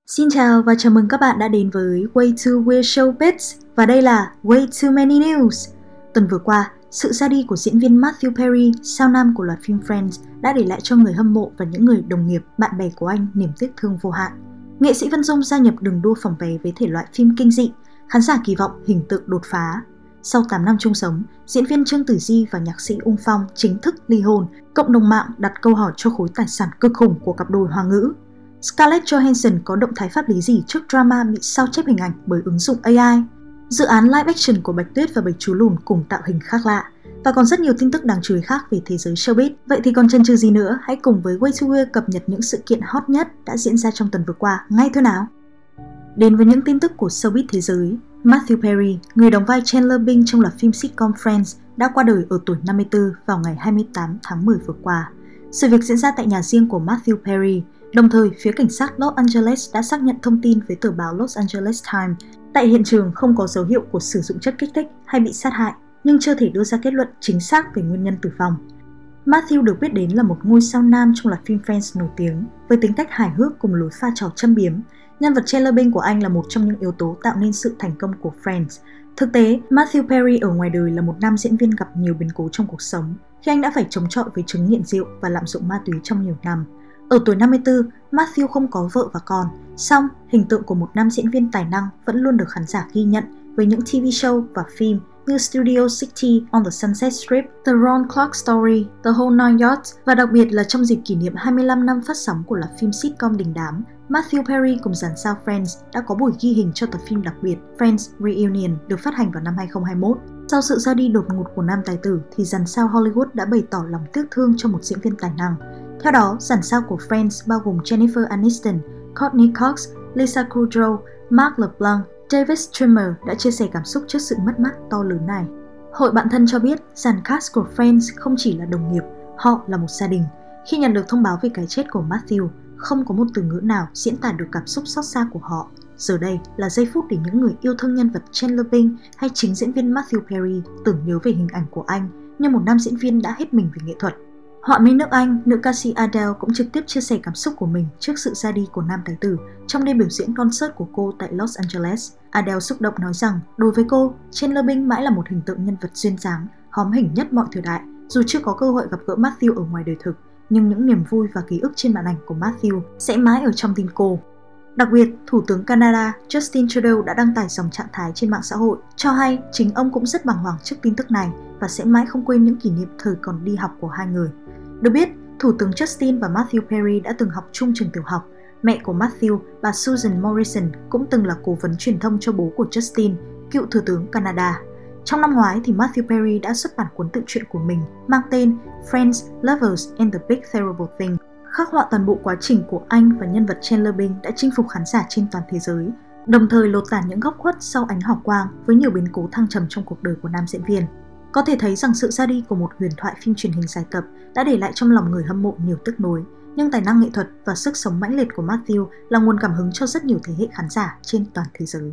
Xin chào và chào mừng các bạn đã đến với Way Too Weird Showbiz và đây là Way Too Many News. Tuần vừa qua, sự ra đi của diễn viên Matthew Perry, sao nam của loạt phim Friends đã để lại cho người hâm mộ và những người đồng nghiệp, bạn bè của anh niềm tiếc thương vô hạn. Nghệ sĩ Vân Dung gia nhập đường đua phòng vé với thể loại phim kinh dị, khán giả kỳ vọng hình tượng đột phá. Sau 8 năm chung sống, diễn viên Trương Tử Di và nhạc sĩ Ung Phong chính thức ly hôn. Cộng đồng mạng đặt câu hỏi cho khối tài sản cực khủng của cặp đôi Hoa ngữ. Scarlett Johansson có động thái pháp lý gì trước drama bị sao chép hình ảnh bởi ứng dụng AI? Dự án live action của Bạch Tuyết và Bạch Chú Lùn cùng tạo hình khác lạ. Và còn rất nhiều tin tức đáng chú ý khác về thế giới showbiz. Vậy thì còn chần chừ gì nữa, hãy cùng với Way Too Weird cập nhật những sự kiện hot nhất đã diễn ra trong tuần vừa qua ngay thôi nào. Đến với những tin tức của showbiz thế giới, Matthew Perry, người đóng vai Chandler Bing trong loạt phim sitcom Friends, đã qua đời ở tuổi 54 vào ngày 28 tháng 10 vừa qua. Sự việc diễn ra tại nhà riêng của Matthew Perry. Đồng thời, phía cảnh sát Los Angeles đã xác nhận thông tin với tờ báo Los Angeles Times. Tại hiện trường không có dấu hiệu của sử dụng chất kích thích hay bị sát hại, nhưng chưa thể đưa ra kết luận chính xác về nguyên nhân tử vong. Matthew được biết đến là một ngôi sao nam trong loạt phim Friends nổi tiếng, với tính cách hài hước cùng lối pha trò châm biếm. Nhân vật Chandler Bing của anh là một trong những yếu tố tạo nên sự thành công của Friends. Thực tế, Matthew Perry ở ngoài đời là một nam diễn viên gặp nhiều biến cố trong cuộc sống, khi anh đã phải chống chọi với chứng nghiện rượu và lạm dụng ma túy trong nhiều năm. Ở tuổi 54, Matthew không có vợ và con, song hình tượng của một nam diễn viên tài năng vẫn luôn được khán giả ghi nhận với những TV show và phim như Studio 60 on the Sunset Strip, The Ron Clark Story, The Whole Nine Yards và đặc biệt là trong dịp kỷ niệm 25 năm phát sóng của loạt phim sitcom đình đám, Matthew Perry cùng dàn sao Friends đã có buổi ghi hình cho tập phim đặc biệt Friends Reunion được phát hành vào năm 2021. Sau sự ra đi đột ngột của nam tài tử thì dàn sao Hollywood đã bày tỏ lòng tiếc thương cho một diễn viên tài năng. Theo đó, dàn sao của Friends bao gồm Jennifer Aniston, Courtney Cox, Lisa Kudrow, Mark LeBlanc, David Schwimmer đã chia sẻ cảm xúc trước sự mất mát to lớn này. Hội bạn thân cho biết dàn cast của Friends không chỉ là đồng nghiệp, họ là một gia đình. Khi nhận được thông báo về cái chết của Matthew, không có một từ ngữ nào diễn tả được cảm xúc xót xa của họ. Giờ đây là giây phút để những người yêu thương nhân vật Chandler Bing hay chính diễn viên Matthew Perry tưởng nhớ về hình ảnh của anh như một nam diễn viên đã hết mình vì nghệ thuật. Họa mi nước Anh, nữ ca sĩ Adele cũng trực tiếp chia sẻ cảm xúc của mình trước sự ra đi của nam tài tử trong đêm biểu diễn concert của cô tại Los Angeles. Adele xúc động nói rằng, đối với cô, Chandler Bing mãi là một hình tượng nhân vật duyên dáng, hóm hình nhất mọi thời đại. Dù chưa có cơ hội gặp gỡ Matthew ở ngoài đời thực, nhưng những niềm vui và ký ức trên màn ảnh của Matthew sẽ mãi ở trong tim cô. Đặc biệt, Thủ tướng Canada Justin Trudeau đã đăng tải dòng trạng thái trên mạng xã hội, cho hay chính ông cũng rất bàng hoàng trước tin tức này và sẽ mãi không quên những kỷ niệm thời còn đi học của hai người. Được biết, Thủ tướng Justin và Matthew Perry đã từng học chung trường tiểu học. Mẹ của Matthew, bà Susan Morrison, cũng từng là cố vấn truyền thông cho bố của Justin, cựu Thủ tướng Canada. Trong năm ngoái thì Matthew Perry đã xuất bản cuốn tự truyện của mình mang tên Friends, Lovers and the Big Terrible Thing, khắc họa toàn bộ quá trình của anh và nhân vật Chandler Bing đã chinh phục khán giả trên toàn thế giới, đồng thời lột tả những góc khuất sau ánh hào quang với nhiều biến cố thăng trầm trong cuộc đời của nam diễn viên. Có thể thấy rằng sự ra đi của một huyền thoại phim truyền hình dài tập đã để lại trong lòng người hâm mộ nhiều tiếc nuối, nhưng tài năng nghệ thuật và sức sống mãnh liệt của Matthew là nguồn cảm hứng cho rất nhiều thế hệ khán giả trên toàn thế giới.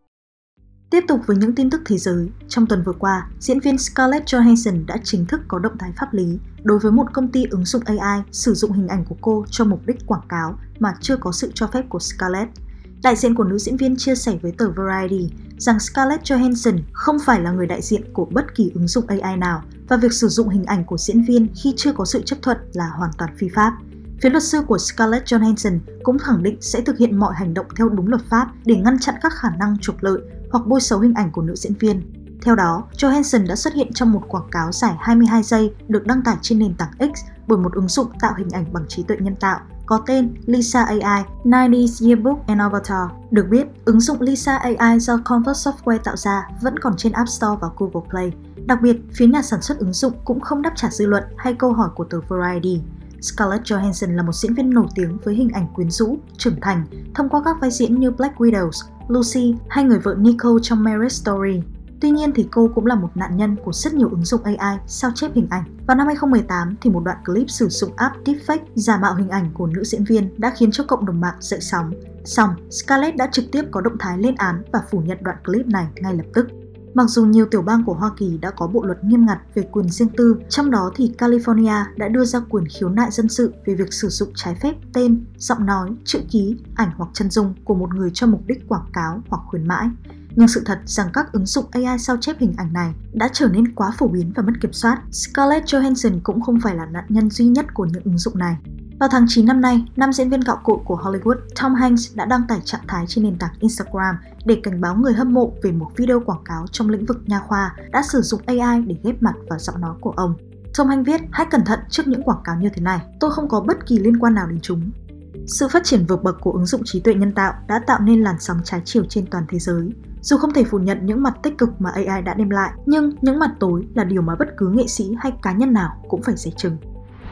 Tiếp tục với những tin tức thế giới, trong tuần vừa qua, diễn viên Scarlett Johansson đã chính thức có động thái pháp lý đối với một công ty ứng dụng AI sử dụng hình ảnh của cô cho mục đích quảng cáo mà chưa có sự cho phép của Scarlett. Đại diện của nữ diễn viên chia sẻ với tờ Variety rằng Scarlett Johansson không phải là người đại diện của bất kỳ ứng dụng AI nào và việc sử dụng hình ảnh của diễn viên khi chưa có sự chấp thuận là hoàn toàn phi pháp. Phía luật sư của Scarlett Johansson cũng khẳng định sẽ thực hiện mọi hành động theo đúng luật pháp để ngăn chặn các khả năng trục lợi hoặc bôi xấu hình ảnh của nữ diễn viên. Theo đó, Johansson đã xuất hiện trong một quảng cáo dài 22 giây được đăng tải trên nền tảng X bởi một ứng dụng tạo hình ảnh bằng trí tuệ nhân tạo có tên Lisa AI, 90s Yearbook and Avatar. Được biết, ứng dụng Lisa AI do Converse Software tạo ra vẫn còn trên App Store và Google Play. Đặc biệt, phía nhà sản xuất ứng dụng cũng không đáp trả dư luận hay câu hỏi của tờ Variety. Scarlett Johansson là một diễn viên nổi tiếng với hình ảnh quyến rũ, trưởng thành thông qua các vai diễn như Black Widow, Lucy hay người vợ Nico trong Marriage Story. Tuy nhiên thì cô cũng là một nạn nhân của rất nhiều ứng dụng AI sao chép hình ảnh. Vào năm 2018 thì một đoạn clip sử dụng app Deepfake giả mạo hình ảnh của nữ diễn viên đã khiến cho cộng đồng mạng dậy sóng. Song, Scarlett đã trực tiếp có động thái lên án và phủ nhận đoạn clip này ngay lập tức. Mặc dù nhiều tiểu bang của Hoa Kỳ đã có bộ luật nghiêm ngặt về quyền riêng tư, trong đó thì California đã đưa ra quyền khiếu nại dân sự về việc sử dụng trái phép tên, giọng nói, chữ ký, ảnh hoặc chân dung của một người cho mục đích quảng cáo hoặc khuyến mãi. Nhưng sự thật rằng các ứng dụng AI sao chép hình ảnh này đã trở nên quá phổ biến và mất kiểm soát. Scarlett Johansson cũng không phải là nạn nhân duy nhất của những ứng dụng này. Vào tháng 9 năm nay, nam diễn viên gạo cội của Hollywood Tom Hanks đã đăng tải trạng thái trên nền tảng Instagram để cảnh báo người hâm mộ về một video quảng cáo trong lĩnh vực nha khoa đã sử dụng AI để ghép mặt vào giọng nói của ông. Tom Hanks viết, hãy cẩn thận trước những quảng cáo như thế này, tôi không có bất kỳ liên quan nào đến chúng. Sự phát triển vượt bậc của ứng dụng trí tuệ nhân tạo đã tạo nên làn sóng trái chiều trên toàn thế giới. Dù không thể phủ nhận những mặt tích cực mà AI đã đem lại, nhưng những mặt tối là điều mà bất cứ nghệ sĩ hay cá nhân nào cũng phải dè chừng.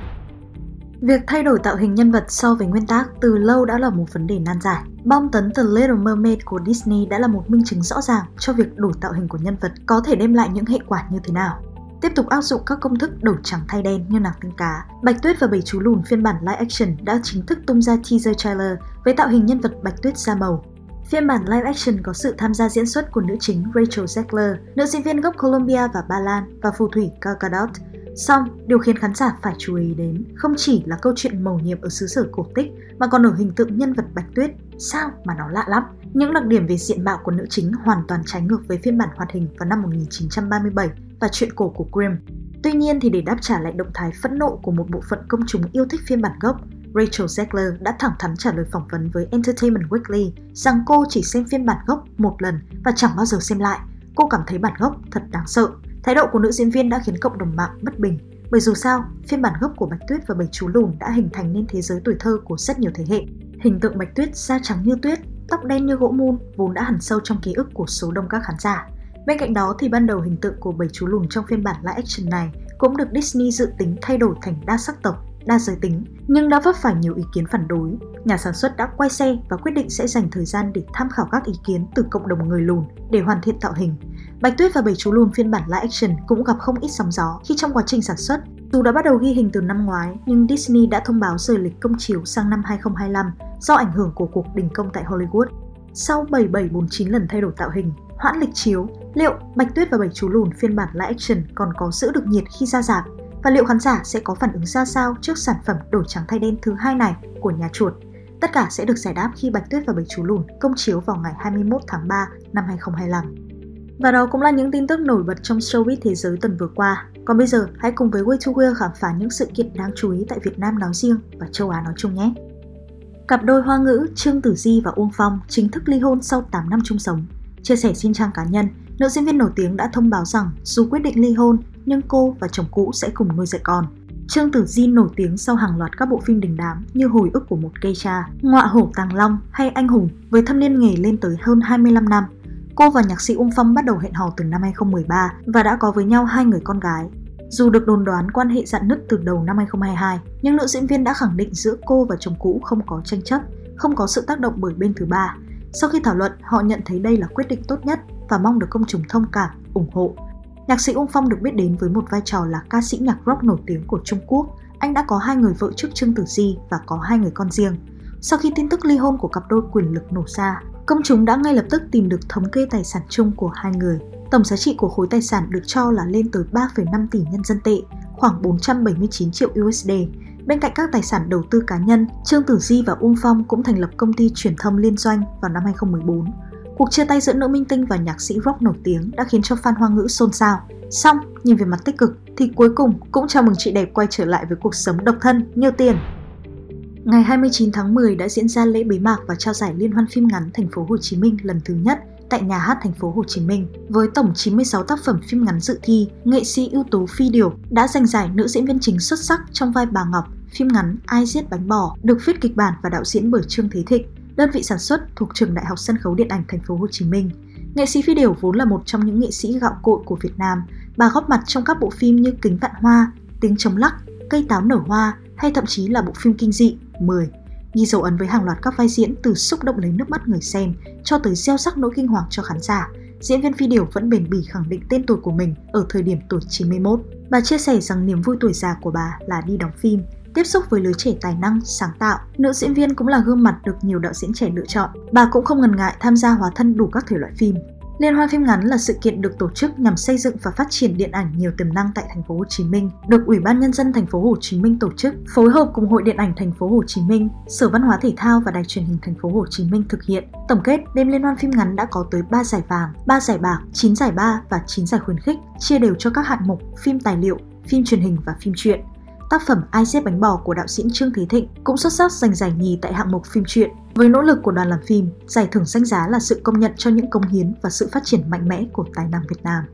Việc thay đổi tạo hình nhân vật so với nguyên tác từ lâu đã là một vấn đề nan giải. Bom tấn The Little Mermaid của Disney đã là một minh chứng rõ ràng cho việc đổi tạo hình của nhân vật có thể đem lại những hệ quả như thế nào. Tiếp tục áp dụng các công thức đổi trắng thay đen như nàng tiên cá, Bạch Tuyết và Bảy Chú Lùn phiên bản live action đã chính thức tung ra teaser trailer với tạo hình nhân vật Bạch Tuyết da màu. Phiên bản live action có sự tham gia diễn xuất của nữ chính Rachel Zegler, nữ diễn viên gốc Colombia và Ba Lan và phù thủy Gal Gadot. Song, điều khiến khán giả phải chú ý đến không chỉ là câu chuyện mầu nhiệm ở xứ sở cổ tích mà còn ở hình tượng nhân vật Bạch Tuyết. Sao mà nó lạ lắm? Những đặc điểm về diện mạo của nữ chính hoàn toàn trái ngược với phiên bản hoạt hình vào năm 1937 và truyện cổ của Grimm. Tuy nhiên thì để đáp trả lại động thái phẫn nộ của một bộ phận công chúng yêu thích phiên bản gốc, Rachel Zegler đã thẳng thắn trả lời phỏng vấn với Entertainment Weekly rằng cô chỉ xem phiên bản gốc một lần và chẳng bao giờ xem lại. Cô cảm thấy bản gốc thật đáng sợ. Thái độ của nữ diễn viên đã khiến cộng đồng mạng bất bình, bởi dù sao, phiên bản gốc của Bạch Tuyết và Bảy Chú Lùn đã hình thành nên thế giới tuổi thơ của rất nhiều thế hệ. Hình tượng Bạch Tuyết da trắng như tuyết, tóc đen như gỗ mun vốn đã hằn sâu trong ký ức của số đông các khán giả. Bên cạnh đó thì ban đầu hình tượng của Bảy Chú Lùn trong phiên bản live action này cũng được Disney dự tính thay đổi thành đa sắc tộc, đa giới tính, nhưng đã vấp phải nhiều ý kiến phản đối. Nhà sản xuất đã quay xe và quyết định sẽ dành thời gian để tham khảo các ý kiến từ cộng đồng người lùn để hoàn thiện tạo hình. Bạch Tuyết và Bảy Chú Lùn phiên bản live action cũng gặp không ít sóng gió khi trong quá trình sản xuất. Dù đã bắt đầu ghi hình từ năm ngoái, nhưng Disney đã thông báo rời lịch công chiếu sang năm 2025 do ảnh hưởng của cuộc đình công tại Hollywood. Sau 7749 lần thay đổi tạo hình, hoãn lịch chiếu, liệu Bạch Tuyết và Bảy Chú Lùn phiên bản live action còn có giữ được nhiệt khi ra rạp? Và liệu khán giả sẽ có phản ứng ra sao trước sản phẩm đổi trắng thay đen thứ hai này của nhà chuột? Tất cả sẽ được giải đáp khi Bạch Tuyết và Bảy Chú Lùn công chiếu vào ngày 21 tháng 3 năm 2025. Và đó cũng là những tin tức nổi bật trong showbiz thế giới tuần vừa qua. Còn bây giờ, hãy cùng với Way to Wheel khám phá những sự kiện đáng chú ý tại Việt Nam nói riêng và châu Á nói chung nhé. Cặp đôi Hoa ngữ Trương Tử Di và Uông Phong chính thức ly hôn sau 8 năm chung sống. Chia sẻ trên trang cá nhân, nữ diễn viên nổi tiếng đã thông báo rằng dù quyết định ly hôn, nhưng cô và chồng cũ sẽ cùng nuôi dạy con. Trương Tử Di nổi tiếng sau hàng loạt các bộ phim đình đám như Hồi ức của một cây cha, Ngọa hổ tàng long hay Anh hùng với thâm niên nghề lên tới hơn 25 năm. Cô và nhạc sĩ Uông Phong bắt đầu hẹn hò từ năm 2013 và đã có với nhau 2 người con gái. Dù được đồn đoán quan hệ rạn nứt từ đầu năm 2022, nhưng nữ diễn viên đã khẳng định giữa cô và chồng cũ không có tranh chấp, không có sự tác động bởi bên thứ ba. Sau khi thảo luận, họ nhận thấy đây là quyết định tốt nhất và mong được công chúng thông cảm, ủng hộ. Nhạc sĩ Uông Phong được biết đến với một vai trò là ca sĩ nhạc rock nổi tiếng của Trung Quốc. Anh đã có 2 người vợ trước Trương Tử Di và có 2 người con riêng. Sau khi tin tức ly hôn của cặp đôi quyền lực nổ ra, công chúng đã ngay lập tức tìm được thống kê tài sản chung của 2 người. Tổng giá trị của khối tài sản được cho là lên tới 3,5 tỷ nhân dân tệ, khoảng 479 triệu USD. Bên cạnh các tài sản đầu tư cá nhân, Trương Tử Di và Uông Phong cũng thành lập công ty truyền thông liên doanh vào năm 2014. Cuộc chia tay giữa nữ minh tinh và nhạc sĩ rock nổi tiếng đã khiến cho fan Hoa ngữ xôn xao. Song, nhìn về mặt tích cực thì cuối cùng cũng chào mừng chị đẹp quay trở lại với cuộc sống độc thân, nhiều tiền. Ngày 29 tháng 10 đã diễn ra lễ bế mạc và trao giải Liên hoan phim ngắn Thành phố Hồ Chí Minh lần thứ nhất tại Nhà hát Thành phố Hồ Chí Minh. Với tổng 96 tác phẩm phim ngắn dự thi, nghệ sĩ ưu tú Phi Điều đã giành giải nữ diễn viên chính xuất sắc trong vai Bà Ngọc, phim ngắn Ai giết bánh bò, được viết kịch bản và đạo diễn bởi Trương Thế Thịnh, đơn vị sản xuất thuộc Trường Đại học Sân khấu Điện ảnh Thành phố Hồ Chí Minh. Nghệ sĩ Phi Điều vốn là một trong những nghệ sĩ gạo cội của Việt Nam. Bà góp mặt trong các bộ phim như Kính Vạn Hoa, Tiếng Trống Lắc, Cây Táo Nở Hoa hay thậm chí là bộ phim kinh dị 10, ghi dấu ấn với hàng loạt các vai diễn từ xúc động lấy nước mắt người xem cho tới gieo rắc nỗi kinh hoàng cho khán giả. Diễn viên Phi Điều vẫn bền bỉ khẳng định tên tuổi của mình ở thời điểm tuổi 91. Bà chia sẻ rằng niềm vui tuổi già của bà là đi đóng phim, tiếp xúc với lứa trẻ tài năng, sáng tạo. Nữ diễn viên cũng là gương mặt được nhiều đạo diễn trẻ lựa chọn. Bà cũng không ngần ngại tham gia hóa thân đủ các thể loại phim. Liên hoan phim ngắn là sự kiện được tổ chức nhằm xây dựng và phát triển điện ảnh nhiều tiềm năng tại thành phố Hồ Chí Minh, được Ủy ban Nhân dân thành phố Hồ Chí Minh tổ chức, phối hợp cùng Hội Điện ảnh thành phố Hồ Chí Minh, Sở Văn hóa Thể thao và Đài Truyền hình thành phố Hồ Chí Minh thực hiện. Tổng kết, đêm liên hoan phim ngắn đã có tới 3 giải vàng, 3 giải bạc, 9 giải ba và 9 giải khuyến khích, chia đều cho các hạng mục phim tài liệu, phim truyền hình và phim truyện. Tác phẩm Ai xếp bánh bò của đạo diễn Trương Thế Thịnh cũng xuất sắc giành giải nhì tại hạng mục phim truyện. Với nỗ lực của đoàn làm phim, giải thưởng danh giá là sự công nhận cho những cống hiến và sự phát triển mạnh mẽ của tài năng Việt Nam.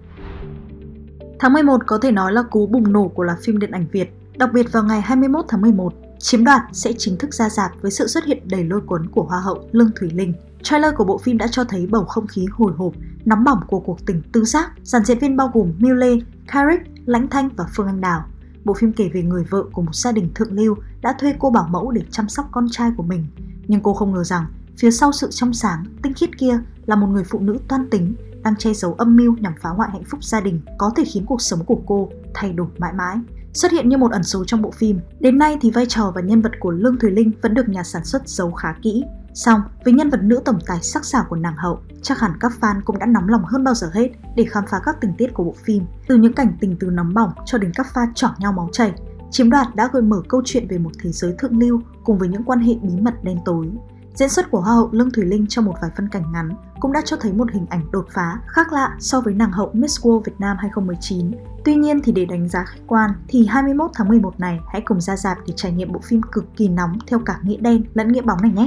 Tháng 11 có thể nói là cú bùng nổ của loạt phim điện ảnh Việt, đặc biệt vào ngày 21 tháng 11, Chiếm Đoạt sẽ chính thức ra rạp với sự xuất hiện đầy lôi cuốn của Hoa hậu Lương Thùy Linh. Trailer của bộ phim đã cho thấy bầu không khí hồi hộp, nóng bỏng của cuộc tình tứ giác. Dàn diễn viên bao gồm Miu Lê, Carrick, Lãnh Thanh và Phương Anh Đào. Bộ phim kể về người vợ của một gia đình thượng lưu đã thuê cô bảo mẫu để chăm sóc con trai của mình. Nhưng cô không ngờ rằng, phía sau sự trong sáng, tinh khiết kia là một người phụ nữ toan tính, đang che giấu âm mưu nhằm phá hoại hạnh phúc gia đình, có thể khiến cuộc sống của cô thay đổi mãi mãi. Xuất hiện như một ẩn số trong bộ phim, đến nay thì vai trò và nhân vật của Lương Thùy Linh vẫn được nhà sản xuất giấu khá kỹ. Song, với nhân vật nữ tổng tài sắc sảo của nàng hậu, chắc hẳn các fan cũng đã nóng lòng hơn bao giờ hết để khám phá các tình tiết của bộ phim. Từ những cảnh tình tứ nóng bỏng cho đến các pha chỏng nhau máu chảy, Chiếm Đoạt đã gợi mở câu chuyện về một thế giới thượng lưu cùng với những quan hệ bí mật đen tối. Diễn xuất của Hoa hậu Lương Thùy Linh trong một vài phân cảnh ngắn cũng đã cho thấy một hình ảnh đột phá, khác lạ so với nàng hậu Miss World Việt Nam 2019. Tuy nhiên thì để đánh giá khách quan thì 21 tháng 11 này hãy cùng ra rạp để trải nghiệm bộ phim cực kỳ nóng theo cả nghĩa đen lẫn nghĩa bóng này nhé!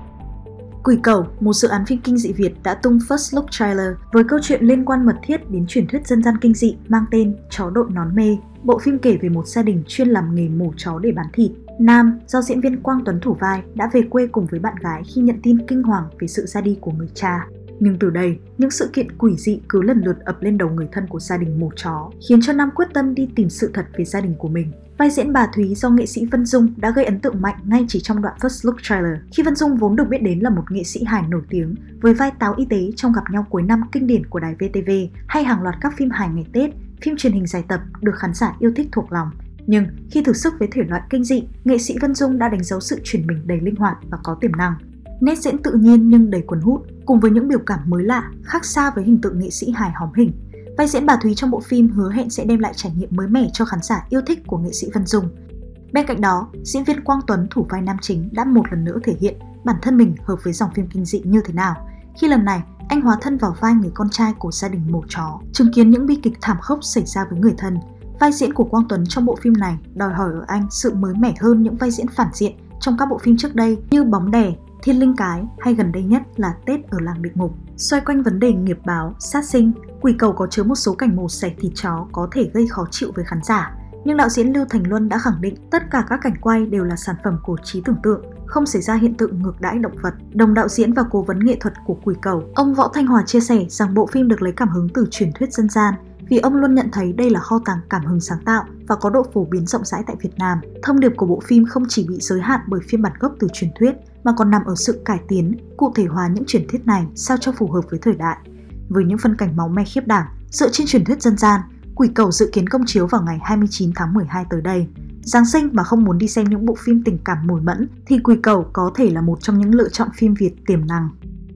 Quỷ Cẩu, một dự án phim kinh dị Việt đã tung first look trailer với câu chuyện liên quan mật thiết đến truyền thuyết dân gian kinh dị mang tên Chó đội nón mê. Bộ phim kể về một gia đình chuyên làm nghề mổ chó để bán thịt. Nam, do diễn viên Quang Tuấn thủ vai, đã về quê cùng với bạn gái khi nhận tin kinh hoàng về sự ra đi của người cha. Nhưng từ đây, những sự kiện quỷ dị cứ lần lượt ập lên đầu người thân của gia đình mổ chó, khiến cho Nam quyết tâm đi tìm sự thật về gia đình của mình. Vai diễn bà Thúy do nghệ sĩ Vân Dung đã gây ấn tượng mạnh ngay chỉ trong đoạn first look trailer, khi Vân Dung vốn được biết đến là một nghệ sĩ hài nổi tiếng với vai táo y tế trong Gặp nhau cuối năm kinh điển của đài VTV hay hàng loạt các phim hài ngày Tết, phim truyền hình dài tập được khán giả yêu thích thuộc lòng. Nhưng khi thử sức với thể loại kinh dị, nghệ sĩ Vân Dung đã đánh dấu sự chuyển mình đầy linh hoạt và có tiềm năng. Nét diễn tự nhiên nhưng đầy cuốn hút, cùng với những biểu cảm mới lạ, khác xa với hình tượng nghệ sĩ hài hóm hình. Vai diễn bà Thúy trong bộ phim hứa hẹn sẽ đem lại trải nghiệm mới mẻ cho khán giả yêu thích của nghệ sĩ Vân Dung. Bên cạnh đó, diễn viên Quang Tuấn thủ vai nam chính đã một lần nữa thể hiện bản thân mình hợp với dòng phim kinh dị như thế nào, khi lần này anh hóa thân vào vai người con trai của gia đình mổ chó, chứng kiến những bi kịch thảm khốc xảy ra với người thân. Vai diễn của Quang Tuấn trong bộ phim này đòi hỏi ở anh sự mới mẻ hơn những vai diễn phản diện trong các bộ phim trước đây như Bóng Đè, Thiên Linh Cái hay gần đây nhất là Tết ở làng địa ngục. Xoay quanh vấn đề nghiệp báo, sát sinh, Quỷ Cẩu có chứa một số cảnh mổ xẻ thịt chó có thể gây khó chịu với khán giả. Nhưng đạo diễn Lưu Thành Luân đã khẳng định tất cả các cảnh quay đều là sản phẩm của trí tưởng tượng, không xảy ra hiện tượng ngược đãi động vật. Đồng đạo diễn và cố vấn nghệ thuật của Quỷ Cẩu, ông Võ Thanh Hòa chia sẻ rằng bộ phim được lấy cảm hứng từ truyền thuyết dân gian, vì ông luôn nhận thấy đây là kho tàng cảm hứng sáng tạo và có độ phổ biến rộng rãi tại Việt Nam. Thông điệp của bộ phim không chỉ bị giới hạn bởi phiên bản gốc từ truyền thuyết, mà còn nằm ở sự cải tiến, cụ thể hóa những truyền thuyết này sao cho phù hợp với thời đại. Với những phân cảnh máu me khiếp đảm, dựa trên truyền thuyết dân gian, Quỷ Cẩu dự kiến công chiếu vào ngày 29 tháng 12 tới đây. Giáng sinh mà không muốn đi xem những bộ phim tình cảm mùi mẫn thì Quỷ Cẩu có thể là một trong những lựa chọn phim Việt tiềm năng.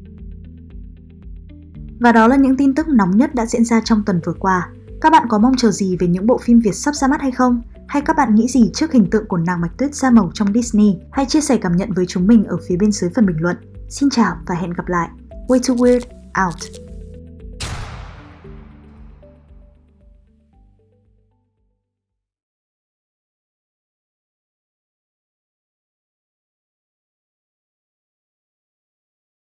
Và đó là những tin tức nóng nhất đã diễn ra trong tuần vừa qua. Các bạn có mong chờ gì về những bộ phim Việt sắp ra mắt hay không? Hay các bạn nghĩ gì trước hình tượng của nàng Bạch Tuyết da màu trong Disney? Hãy chia sẻ cảm nhận với chúng mình ở phía bên dưới phần bình luận. Xin chào và hẹn gặp lại. Way Too Weird, out.